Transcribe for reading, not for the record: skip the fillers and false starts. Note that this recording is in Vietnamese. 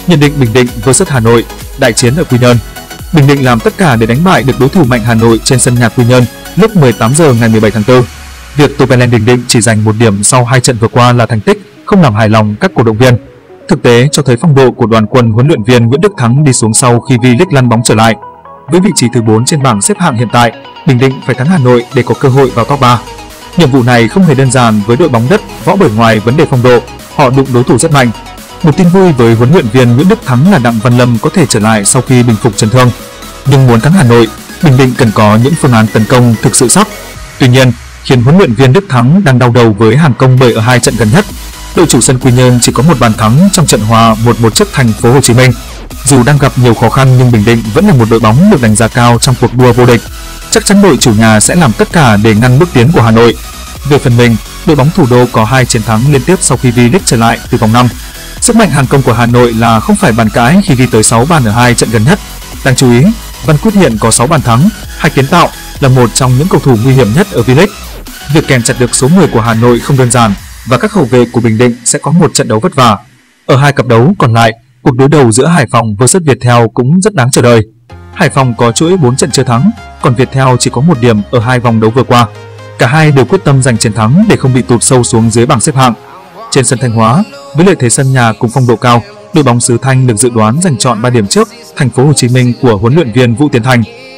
Nhận định Bình Định vs Hà Nội, đại chiến ở Quy Nhơn. Bình Định làm tất cả để đánh bại được đối thủ mạnh Hà Nội trên sân nhà Quy Nhơn lúc 18 giờ ngày 17 tháng 4. Việc Topelen Bình Định chỉ giành 1 điểm sau 2 trận vừa qua là thành tích không làm hài lòng các cổ động viên. Thực tế cho thấy phong độ của đoàn quân huấn luyện viên Nguyễn Đức Thắng đi xuống sau khi V-League lăn bóng trở lại. Với vị trí thứ 4 trên bảng xếp hạng hiện tại, Bình Định phải thắng Hà Nội để có cơ hội vào top 3. Nhiệm vụ này không hề đơn giản với đội bóng đất võ, bởi ngoài vấn đề phong độ, họ đụng đối thủ rất mạnh. Một tin vui với huấn luyện viên Nguyễn Đức Thắng là Đặng Văn Lâm có thể trở lại sau khi bình phục chấn thương. Nhưng muốn thắng Hà Nội, Bình Định cần có những phương án tấn công thực sự sắc. Tuy nhiên, khiến huấn luyện viên Đức Thắng đang đau đầu với Hàn Công bởi ở 2 trận gần nhất, đội chủ sân Quy Nhơn chỉ có 1 bàn thắng trong trận hòa 1-1 trước Thành phố Hồ Chí Minh. Dù đang gặp nhiều khó khăn nhưng Bình Định vẫn là một đội bóng được đánh giá cao trong cuộc đua vô địch. Chắc chắn đội chủ nhà sẽ làm tất cả để ngăn bước tiến của Hà Nội. Về phần mình, đội bóng thủ đô có 2 chiến thắng liên tiếp sau khi V-League trở lại từ vòng 5. Sức mạnh Hàn Công của Hà Nội là không phải bàn cãi khi ghi tới 6 bàn ở 2 trận gần nhất. Đáng chú ý, Văn Quyết hiện có 6 bàn thắng, 2 kiến tạo, là một trong những cầu thủ nguy hiểm nhất ở V-League. Việc kèm chặt được số 10 của Hà Nội không đơn giản và các hậu vệ của Bình Định sẽ có một trận đấu vất vả. Ở 2 cặp đấu còn lại, cuộc đối đầu giữa Hải Phòng vs Viettel cũng rất đáng chờ đợi. Hải Phòng có chuỗi 4 trận chưa thắng, còn Viettel chỉ có 1 điểm ở 2 vòng đấu vừa qua. Cả hai đều quyết tâm giành chiến thắng để không bị tụt sâu xuống dưới bảng xếp hạng. Trên sân Thanh Hóa, với lợi thế sân nhà cùng phong độ cao, đội bóng xứ Thanh được dự đoán giành trọn 3 điểm trước Thành phố Hồ Chí Minh của huấn luyện viên Vũ Tiến Thành.